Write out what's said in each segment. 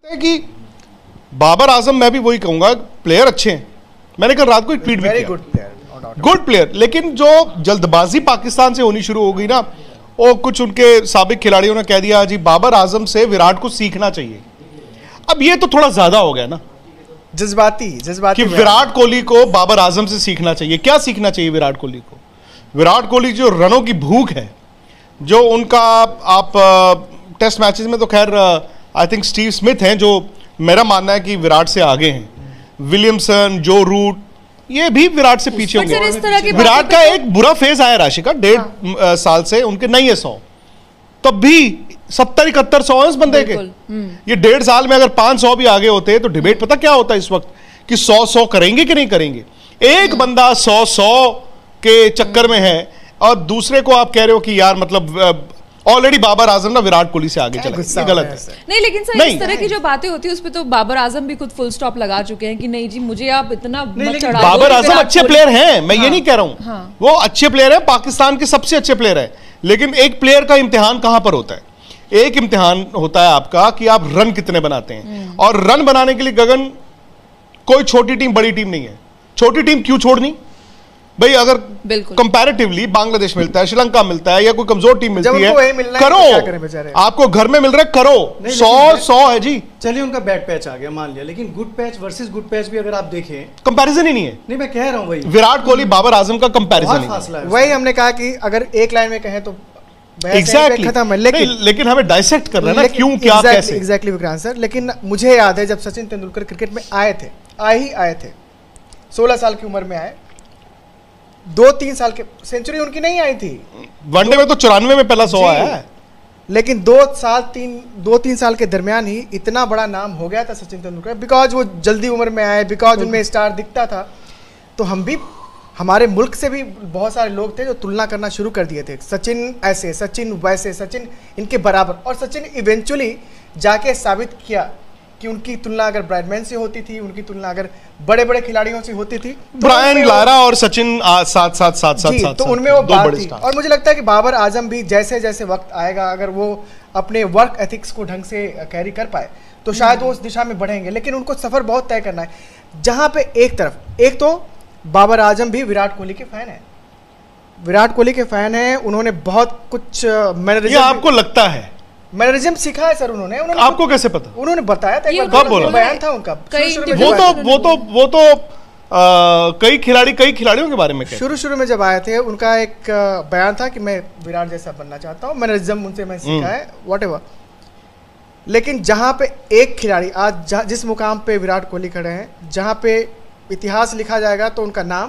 है कि बाबर आजम, मैं भी वही कहूंगा, प्लेयर अच्छे हैं। मैंने कल रात को एक ट्वीट भी किया, गुड प्लेयर, लेकिन जो जल्दबाजी पाकिस्तान से होनी शुरू हो गई ना, वो कुछ उनके साबिक खिलाड़ियों ने कह दिया जी बाबर आजम से विराट को सीखना चाहिए। अब ये तो थोड़ा ज्यादा हो गया ना, जज्बाती कि विराट कोहली को बाबर आजम से सीखना चाहिए। क्या सीखना चाहिए विराट कोहली को? विराट कोहली जो रनों की भूख है, जो उनका, आप टेस्ट मैचेस में तो खैर आई थिंक स्टीव स्मिथ हैं जो मेरा मानना है कि विराट से आगे हैं, विलियमसन, जो रूट, ये भी विराट से पीछे होंगे। विराट का एक बुरा फेज आया राशिका, 1.5 साल से उनके नहीं है 100, तब भी 70-71 इस बंदे के। ये 1.5 साल में अगर 500 भी आगे होते तो डिबेट पता क्या होता है इस वक्त, कि 100 करेंगे कि नहीं करेंगे। एक बंदा 100 के चक्कर में है और दूसरे को आप कह रहे हो कि यार मतलब ऑलरेडी बाबर आजम ना विराट कोहली से आगे चला, ये गलत है। नहीं, लेकिन सर इस तरह की जो बातें होती है उस पे तो बाबर आजम भी खुद फुल स्टॉप लगा चुके हैं कि नहीं जी मुझे आप इतना मत चढ़ाओ। बाबर आजम अच्छे प्लेयर हैं, मैं ये नहीं कह रहा हूं, वो अच्छे प्लेयर हैं, पाकिस्तान के सबसे अच्छे प्लेयर हैं, लेकिन एक प्लेयर का इम्तिहान कहां पर होता है? एक इम्तिहान होता है आपका कि आप रन कितने बनाते हैं, और रन बनाने के लिए गगन कोई छोटी टीम बड़ी टीम नहीं है। छोटी टीम क्यों छोड़नी भाई? अगर कंपैरेटिवली बांग्लादेश मिलता है, श्रीलंका मिलता है, या कोई कमजोर टीम मिलती है, करो। आपको घर में मिल रहा है, करो। 100 है जी। चलिए उनका बैड पैच आ गया मान लिया, लेकिन good patch versus good patch भी अगर आप देखें, कंपैरिजन ही नहीं है। नहीं, मैं कह रहा हूं वही विराट कोहली बाबर आजम का कंपैरिजन नहीं। वही हमने कहा कि अगर एक लाइन में कहें तो एग्जैक्टली खत्म है, लेकिन हमें डाइसेक्ट करना है ना, क्यों, क्या, कैसे। एग्जैक्टली विक्रांत सर, लेकिन मुझे याद है जब सचिन तेंदुलकर क्रिकेट में आए थे 16 साल की उम्र में आए, 2-3 साल के, सेंचुरी उनकी नहीं आई थी वनडे में, तो 94 में पहला 100 आया है, लेकिन 2-3 साल के दरमियान ही इतना बड़ा नाम हो गया था सचिन तेंदुलकर, बिकॉज वो जल्दी उम्र में आए, बिकॉज उनमें स्टार दिखता था। तो हम भी, हमारे मुल्क से भी बहुत सारे लोग थे जो तुलना करना शुरू कर दिए थे, सचिन ऐसे, सचिन वैसे, सचिन इनके बराबर। और सचिन इवेंचुअली जाके साबित किया कि उनकी तुलना अगर ब्राडमैन से होती थी, उनकी तुलना अगर बड़े बड़े खिलाड़ियों से होती थी, तो ब्रायन लारा और सचिन साथ, तो उनमें वो बात थी। और मुझे लगता है कि बाबर आजम भी जैसे जैसे वक्त आएगा, अगर वो अपने वर्क एथिक्स को ढंग से कैरी कर पाए तो शायद वो उस दिशा में बढ़ेंगे, लेकिन उनको सफर बहुत तय करना है। जहां पे एक तो बाबर आजम भी विराट कोहली के फैन है, विराट कोहली के फैन है, उन्होंने बहुत कुछ मैनरिज्म, आपको लगता है मैनरिज्म सीखा है सर उन्होंने आपको कैसे पता? उन्होंने बताया था, कब बोला? बयान था उनका, वो तो कई खिलाड़ियों के बारे में शुरू में जब आए थे, उनका एक बयान था कि मैं विराट जैसा बनना चाहता हूँ, मैनरिज्म उनसे मैं सीखा है, व्हाटएवर। लेकिन जहां पे एक खिलाड़ी आज जिस मुकाम पे विराट कोहली खड़े हैं, जहां पे इतिहास लिखा जाएगा तो उनका नाम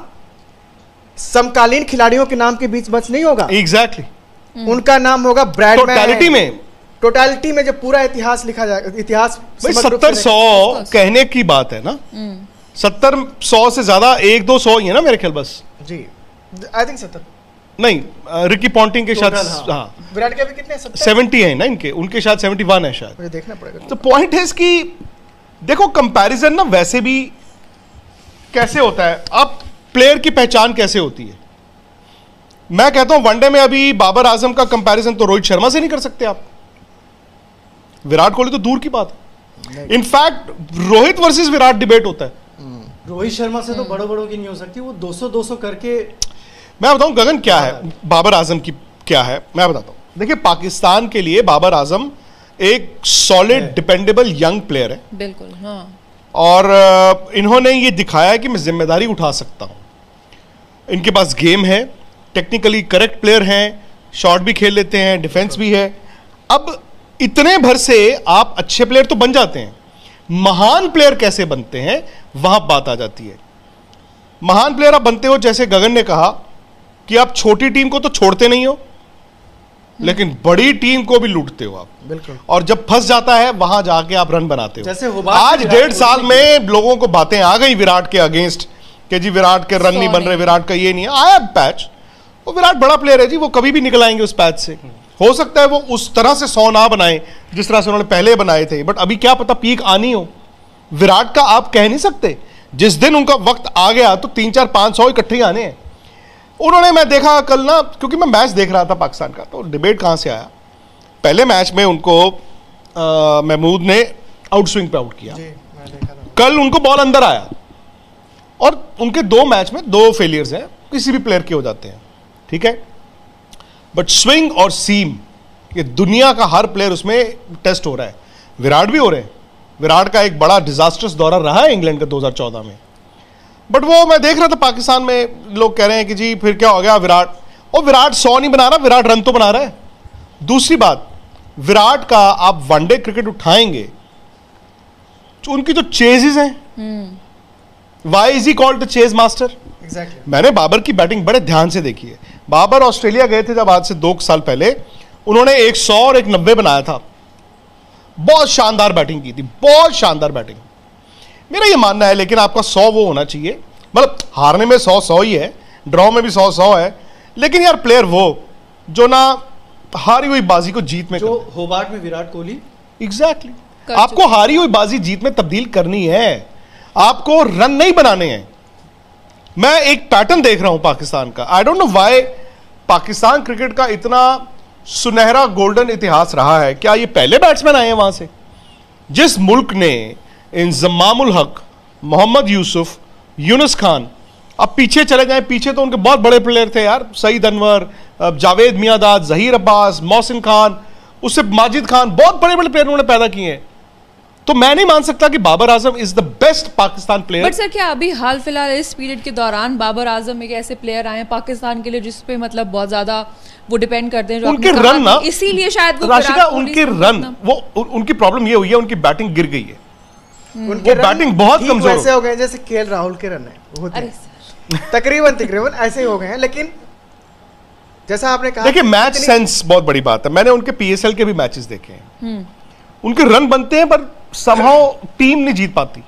समकालीन खिलाड़ियों के नाम के बीच बच नहीं होगा। एग्जैक्टली उनका नाम होगा ब्रैडमैन। टोटलिटी में जब पूरा इतिहास लिखा जाएगा, इतिहास 70-100 कहने की बात है ना, 70-100 से ज्यादा 1-2-100 ही है ना मेरे ख्याल, बस जी आई थिंक 70 नहीं, रिकी पॉन्टिंग के शायद, हाँ, विराट के अभी कितने 70 है ना, उनके शायद 71 है शायद, मुझे देखना पड़ेगा। तो पॉइंट है कि देखो कंपैरिजन ना वैसे भी कैसे होता है, आप प्लेयर की पहचान कैसे होती है। मैं कहता हूं वनडे में अभी बाबर आजम का कंपैरिजन तो रोहित शर्मा से नहीं कर सकते आप, विराट कोहली तो दूर की बात है। In fact Rohit versus Virat debate होता है, रोहित शर्मा से तो बड़ों की नहीं हो सकती, वो 200 करके। मैं बताऊं गगन क्या है बाबर आजम की, क्या है मैं बताता हूं। देखिए पाकिस्तान के लिए बाबर आजम एक सॉलिड डिपेंडेबल यंग प्लेयर है, बिल्कुल, हाँ। और इन्होंने ये दिखाया कि मैं जिम्मेदारी उठा सकता हूं, इनके पास गेम है, टेक्निकली करेक्ट प्लेयर हैं, शॉट भी खेल लेते हैं, डिफेंस भी है। अब इतने भर से आप अच्छे प्लेयर तो बन जाते हैं, महान प्लेयर कैसे बनते हैं वहां बात आ जाती है। महान प्लेयर आप बनते हो, जैसे गगन ने कहा कि आप छोटी टीम को तो छोड़ते नहीं हो, लेकिन बड़ी टीम को भी लूटते हो आप, बिल्कुल। और जब फंस जाता है वहां जाके आप रन बनाते हो। जैसे आज 1.5 साल में लोगों को बातें आ गई विराट के अगेंस्ट कि जी विराट के रन नहीं बन रहे, विराट का ये नहीं है, आया पैच, वो विराट बड़ा प्लेयर है जी, वो कभी भी निकल आएंगे उस पैच से। हो सकता है वो उस तरह से 100 ना बनाए जिस तरह से उन्होंने पहले बनाए थे, बट अभी क्या पता पीक आनी हो। विराट का आप कह नहीं सकते, जिस दिन उनका वक्त आ गया तो 3-4-500 इकट्ठे ही आने हैं। उन्होंने, मैं देखा कल ना, क्योंकि मैं मैच देख रहा था पाकिस्तान का, तो डिबेट कहाँ से आया, पहले मैच में उनको महमूद ने आउट स्विंग पे आउट किया। जी, मैं देखा था। कल उनको बॉल अंदर आया और उनके 2 मैच में 2 फेलियर्स हैं, किसी भी प्लेयर के हो जाते हैं, ठीक है, बट स्विंग और सीम ये दुनिया का हर प्लेयर उसमें टेस्ट हो रहा है। विराट भी हो रहे हैं। विराट का एक बड़ा डिजास्टर्स दौरा रहा है इंग्लैंड का 2014 में, बट वो मैं देख रहा था पाकिस्तान में लोग कह रहे हैं कि जी फिर क्या हो गया विराट, और विराट 100 नहीं बना रहा, विराट रन तो बना रहा है। दूसरी बात, विराट का आप वनडे क्रिकेट उठाएंगे, उनकी जो चेजेस हैं, why is he called the chase master? Exactly. मैंने बाबर की बैटिंग बड़े ध्यान से देखी है। बाबर ऑस्ट्रेलिया गए थे जब आज से 2 साल पहले, उन्होंने 100 और 190 बनाया था। बहुत शानदार बैटिंग की थी, बहुत शानदार बैटिंग। मेरा ये मानना है, लेकिन आपका 100 वो होना चाहिए, मतलब हारने में 100 ही है, ड्रॉ में भी 100 है, लेकिन यार प्लेयर वो जो ना हारी हुई बाजी को जीत में, जो होबार्ट में विराट कोहली, एग्जैक्टली आपको हारी हुई बाजी जीत में तब्दील करनी है, आपको रन नहीं बनाने हैं। मैं एक पैटर्न देख रहा हूं पाकिस्तान का। I don't know why Pakistan cricket का इतना सुनहरा गोल्डन इतिहास रहा है। क्या ये पहले बैट्समैन आए हैं वहां से? जिस मुल्क ने इंजमामुल हक, मोहम्मद यूसुफ, यूनुस खान, अब पीछे चले जाएं, पीछे तो उनके बहुत बड़े प्लेयर थे यार, सईद अनवर, जावेद मियांदाद, जहीर अब्बास, मोहसिन खान, उससे माजिद खान, बहुत बड़े बड़े प्लेयर उन्होंने पैदा किए हैं। तो मैं नहीं मान सकता कि Babar Azam is the best Pakistan player. But sir, क्या अभी हाल फिलहाल इस पीरियड के दौरान बाबर आजम एक ऐसे प्लेयर आए हैं पाकिस्तान के लिए जिस पे मतलब बहुत ज्यादा वो डिपेंड करते हैं, जो उनके आपने कहा रन ना, कि इसीलिए शायद वो राशिका, विराट कोहली उनके से रन, उतना- वो उनकी प्रॉब्लम ये हुई है, उनकी बैटिंग गिर गई है। उनके वो रन बैटिंग बहुत ठीक कमजोर वैसे हो गए जैसे केएल राहुल के रन है होते अरे हैं। सर, तकरीबन ऐसे ही हो गए हैं, लेकिन जैसा आपने कहा, देखिए मैच सेंस बहुत बड़ी बात है। मैंने उनके पीएसएल के भी मैचेस देखे हैं, उनके रन बनते हैं पर समहाउ टीम नहीं जीत पाती।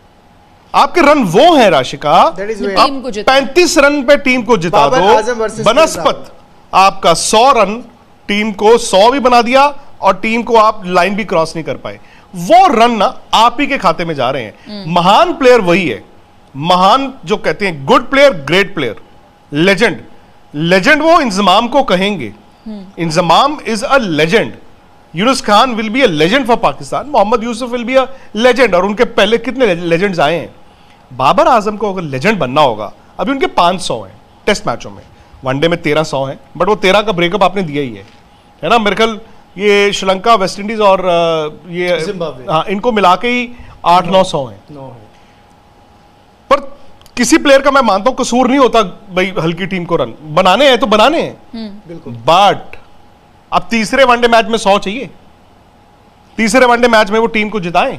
आपके रन वो है Rashika, That is where- team को जिता 35 रन पे टीम को जिता बाबर आजम दो, versus बनस्पत आपका 100 रन टीम को 100 भी बना दिया और टीम को आप लाइन भी क्रॉस नहीं कर पाए। वो रन ना आप ही के खाते में जा रहे हैं। महान प्लेयर वही है, महान जो कहते हैं good player, great player, legend. Legend वो इंजमाम को कहेंगे, Inzamam is a legend. Younis Khan will be a legend for Pakistan, Mohammad Yousuf will be a legend, और उनके पहले कितने लेजेंड्स आए हैं। बाबर आजम को अगर लेजेंड बनना होगा, अभी उनके 500 हैं टेस्ट मैचों में, वनडे में 1300 हैं, बट वो 13 का ब्रेकअप आपने दिया ही है ना। मेरे ख्याल ये श्रीलंका, वेस्ट इंडीज और ये जिम्बाब्वे, हाँ, इनको मिला के ही 800-900 हैं। 9 है। पर किसी प्लेयर का मैं मानता हूं कसूर नहीं होता भाई, हल्की टीम को रन बनाने हैं तो बनाने हैं, बिल्कुल। बट अब तीसरे वनडे मैच में 100 चाहिए, तीसरे वनडे मैच में वो टीम को जिताएं।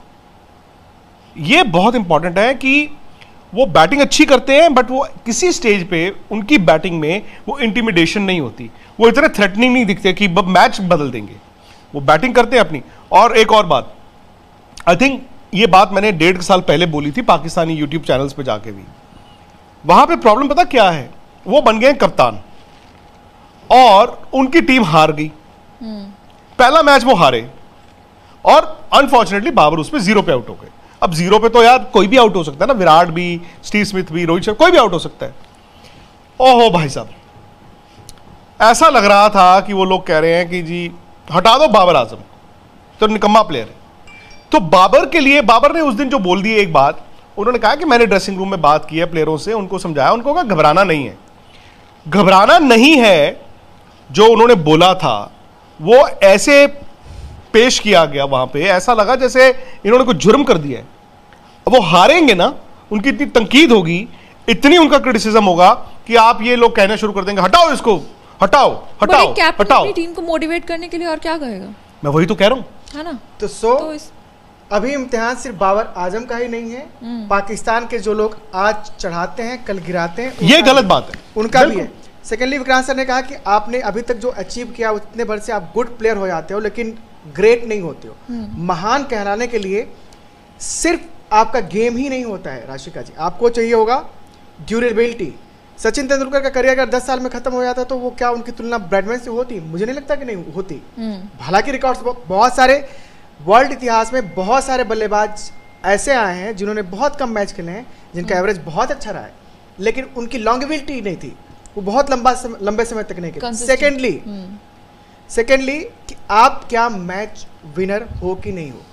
ये बहुत इंपॉर्टेंट है कि वो बैटिंग अच्छी करते हैं, बट वो किसी स्टेज पे उनकी बैटिंग में वो इंटिमिडेशन नहीं होती, वो इतने थ्रेटनिंग नहीं दिखते कि मैच बदल देंगे। वो बैटिंग करते हैं अपनी। और एक और बात, आई थिंक ये बात मैंने 1.5 साल पहले बोली थी पाकिस्तानी यूट्यूब चैनल्स पे जाके भी। वहां पे प्रॉब्लम पता क्या है, वो बन गए कप्तान और उनकी टीम हार गई। पहला मैच वो हारे और अनफॉर्चुनेटली बाबर उसमें 0 पे आउट हो गए। अब 0 पे तो यार कोई भी आउट हो सकता है ना, विराट भी, स्टीव स्मिथ भी, रोहित शर्मा, कोई भी आउट हो सकता है। ओहो भाई साहब, ऐसा लग रहा था कि वो लोग कह रहे हैं कि जी हटा दो बाबर आजम, तो निकम्मा प्लेयर है। तो बाबर के लिए, बाबर ने उस दिन जो बोल दी एक बात, उन्होंने कहा कि मैंने ड्रेसिंग रूम में बात की है प्लेयरों से, उनको समझाया, उनको कहा घबराना नहीं है। घबराना नहीं है जो उन्होंने बोला था वो ऐसे पेश किया गया वहां पे, ऐसा लगा जैसे इन्होंने कुछ जुर्म कर दिया है। अब वो हारेंगे ना, उनकी इतनी तंकीद होगी, इतनी उनका क्रिटिसिज्म होगा कि आप ये लोग कहना शुरू कर देंगे हटाओ इसको, हटाओ हटाओ कैप्टन हटाओ। अपनी टीम को मोटिवेट करने के लिए और क्या कहेगा, मैं वही तो कह रहा हूं। है ना। तो तो इस अभी इम्तिहान सिर्फ बाबर आजम का ही नहीं है, पाकिस्तान के जो लोग आज चढ़ाते हैं कल गिराते हैं, ये गलत बात है, उनका भी है। सेकेंडली विक्रांत सर ने कहा कि आपने अभी तक जो अचीव किया उतने भर से आप गुड प्लेयर हो जाते हो, लेकिन ग्रेट नहीं होते हो। महान कहलाने के लिए सिर्फ आपका गेम ही नहीं होता है राशिका जी, आपको चाहिए होगा ड्यूरेबिलिटी। सचिन तेंदुलकर का करियर अगर 10 साल में खत्म हो जाता तो वो क्या उनकी तुलना ब्रैडमैन से होती? मुझे नहीं लगता कि नहीं होती। हालांकि रिकॉर्ड्स बहुत सारे वर्ल्ड इतिहास में बहुत सारे बल्लेबाज ऐसे आए हैं जिन्होंने बहुत कम मैच खेले हैं, जिनका एवरेज बहुत अच्छा रहा है, लेकिन उनकी लॉन्गेविटी नहीं थी, वो बहुत लंबे समय तक नहीं खेले। सेकेंडली कि आप क्या मैच विनर हो कि नहीं हो।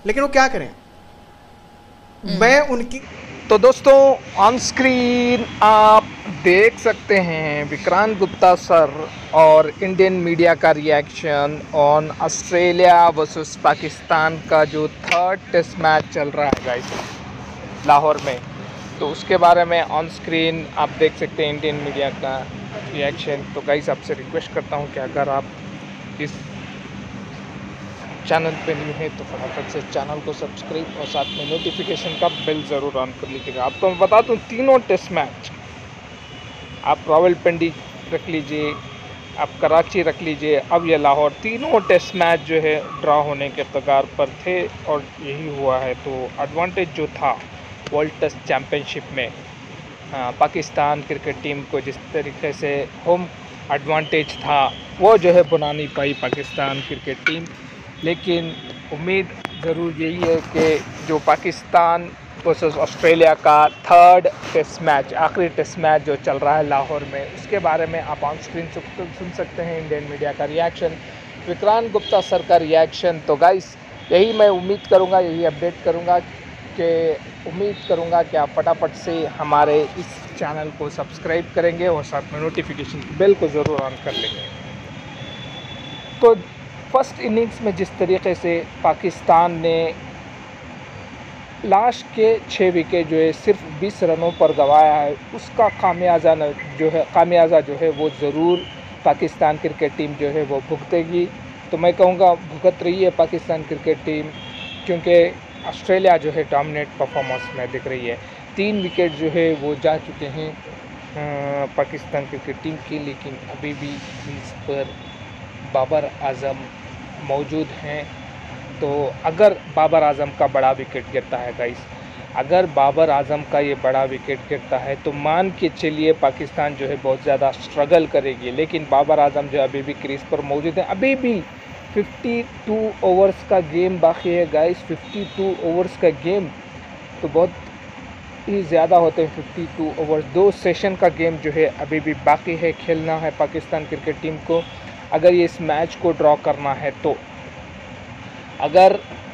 लेकिन वो क्या करें, मैं उनकी। तो दोस्तों ऑन स्क्रीन आप देख सकते हैं विक्रांत गुप्ता सर और इंडियन मीडिया का reaction on Australia versus Pakistan का जो 3rd टेस्ट मैच चल रहा है गाइस लाहौर में। तो उसके बारे में ऑन स्क्रीन आप देख सकते हैं इंडियन मीडिया का रिएक्शन। तो गाइस आपसे रिक्वेस्ट करता हूं कि अगर आप इस चैनल पे न्यू है तो फटाफट से चैनल को सब्सक्राइब और साथ में नोटिफिकेशन का बेल ज़रूर ऑन कर लीजिएगा। आपको मैं बता दूं तीनों टेस्ट मैच आप रावलपिंडी रख लीजिए, आप कराची रख लीजिए, अब ये लाहौर, तीनों टेस्ट मैच जो है ड्रा होने के कगार पर थे और यही हुआ है। तो एडवांटेज जो था वर्ल्ड टेस्ट चैम्पियनशिप में पाकिस्तान क्रिकेट टीम को जिस तरीके से होम एडवांटेज था वो जो है बना नहीं पाई पाकिस्तान क्रिकेट टीम। लेकिन उम्मीद ज़रूर यही है कि जो पाकिस्तान वर्सेस ऑस्ट्रेलिया का 3rd टेस्ट मैच, आखिरी टेस्ट मैच जो चल रहा है लाहौर में, उसके बारे में आप ऑन स्क्रीन सुन सकते हैं इंडियन मीडिया का रिएक्शन, विक्रांत गुप्ता सर का रिएक्शन। तो गाइस यही मैं उम्मीद करूंगा, यही अपडेट करूंगा कि उम्मीद करूंगा कि आप फटाफट से हमारे इस चैनल को सब्सक्राइब करेंगे और साथ में नोटिफिकेशन बेल को ज़रूर ऑन कर लेंगे। तो फर्स्ट इनिंग्स में जिस तरीके से पाकिस्तान ने लास्ट के 6 विकेट जो है सिर्फ 20 रनों पर गंवाया है, उसका खामियाजा जो है वो ज़रूर पाकिस्तान क्रिकेट टीम जो है वो भुगतेगी। तो मैं कहूँगा भुगत रही है पाकिस्तान क्रिकेट टीम, क्योंकि ऑस्ट्रेलिया जो है डोमिनेट परफॉर्मेंस में दिख रही है। 3 विकेट जो है वो जा चुके हैं पाकिस्तान क्रिकेट टीम की, लेकिन अभी भी क्रीज पर बाबर आजम मौजूद हैं। तो अगर बाबर आजम का बड़ा विकेट गिरता है गाइस, अगर बाबर आजम का ये बड़ा विकेट गिरता है तो मान के चलिए पाकिस्तान जो है बहुत ज़्यादा स्ट्रगल करेगी। लेकिन बाबर आजम जो अभी भी क्रीज पर मौजूद है, अभी भी 52 ओवर्स का गेम बाकी है गाइस। 52 ओवर्स का गेम तो बहुत ही ज़्यादा होते हैं। 52 ओवर्स 2 सेशन का गेम जो है अभी भी बाकी है, खेलना है पाकिस्तान क्रिकेट टीम को अगर ये इस मैच को ड्रॉ करना है। तो अगर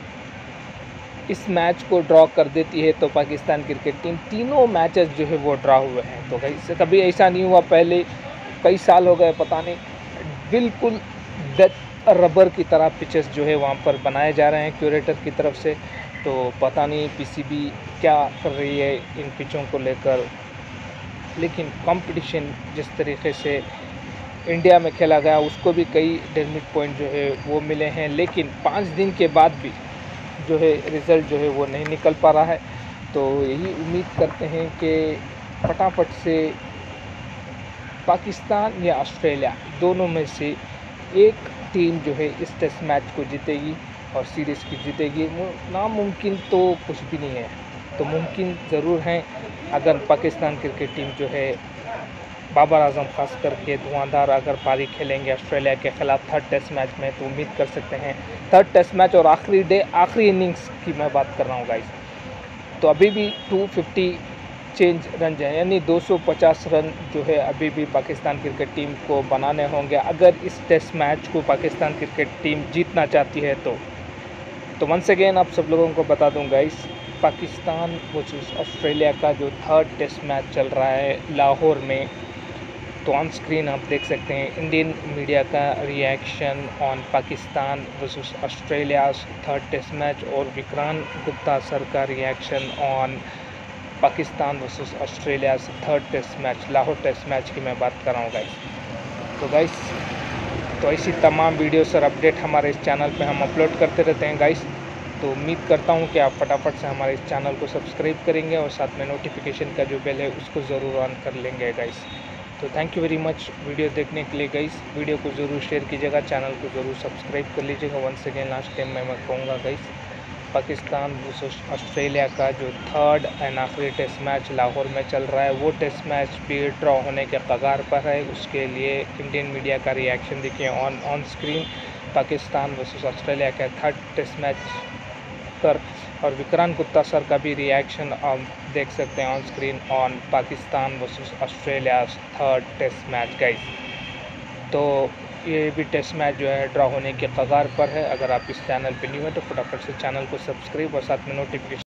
इस मैच को ड्रॉ कर देती है तो पाकिस्तान क्रिकेट टीम तीनों मैचेस जो है वो ड्रॉ हुए हैं। तो कभी ऐसा नहीं हुआ, पहले कई साल हो गए पता नहीं, बिल्कुल डेथ रबर की तरह पिचेस जो है वहाँ पर बनाए जा रहे हैं क्यूरेटर की तरफ से। तो पता नहीं पीसीबी क्या कर रही है इन पिचों को लेकर। लेकिन कंपटीशन जिस तरीके से इंडिया में खेला गया उसको भी कई डेमेज पॉइंट जो है वो मिले हैं, लेकिन 5 दिन के बाद भी जो है रिज़ल्ट जो है वो नहीं निकल पा रहा है। तो यही उम्मीद करते हैं कि फटाफट से पाकिस्तान या ऑस्ट्रेलिया दोनों में से एक टीम जो है इस टेस्ट मैच को जीतेगी और सीरीज़ की जीतेगी। नामुमकिन तो कुछ भी नहीं है, तो मुमकिन ज़रूर है अगर पाकिस्तान क्रिकेट टीम जो है बाबर आजम खास करके धुआंधार अगर पारी खेलेंगे ऑस्ट्रेलिया के ख़िलाफ़ 3rd टेस्ट मैच में, तो उम्मीद कर सकते हैं 3rd टेस्ट मैच और आखिरी डे, आखिरी इनिंग्स की मैं बात कर रहा हूँ गाइस। तो अभी भी 250 चेंज रन है, यानी 250 रन जो है अभी भी पाकिस्तान क्रिकेट टीम को बनाने होंगे अगर इस टेस्ट मैच को पाकिस्तान क्रिकेट टीम जीतना चाहती है। तो वंस अगेन आप सब लोगों को बता दूँ गाइस, पाकिस्तान वर्सेस ऑस्ट्रेलिया का जो 3rd टेस्ट मैच चल रहा है लाहौर में, तो ऑन स्क्रीन आप देख सकते हैं इंडियन मीडिया का reaction on Pakistan versus Australia 3rd test match और विक्रांत गुप्ता सर का reaction on Pakistan versus Australia 3rd test match, Lahore test match की मैं बात कर रहा हूँ गाइस। तो ऐसी तमाम वीडियोस और अपडेट हमारे इस चैनल पे हम अपलोड करते रहते हैं गाइस। तो उम्मीद करता हूँ कि आप फटाफट से हमारे इस चैनल को सब्सक्राइब करेंगे और साथ में नोटिफिकेशन का जो बेल है उसको ज़रूर ऑन कर लेंगे गाइस। तो thank you very much video देखने के लिए गाइस। वीडियो को ज़रूर शेयर कीजिएगा, चैनल को ज़रूर सब्सक्राइब कर लीजिएगा। वंस अगेन लास्ट टाइम मैं कहूँगा गाइस, पाकिस्तान वर्सेस ऑस्ट्रेलिया का जो 3rd एंड आखिरी टेस्ट मैच लाहौर में चल रहा है, वो टेस्ट मैच भी ड्रॉ होने के कगार पर है। उसके लिए इंडियन मीडिया का रिएक्शन देखिए on screen, Pakistan versus Australia का 3rd टेस्ट मैच पर, और विक्रांत गुप्ता सर का भी रिएक्शन आप देख सकते हैं on screen on Pakistan versus Australia 3rd test match guys. तो ये भी टेस्ट मैच जो है ड्रॉ होने के कगार पर है। अगर आप इस चैनल पे न्यू हैं तो फटाफट से चैनल को सब्सक्राइब और साथ में नोटिफिकेशन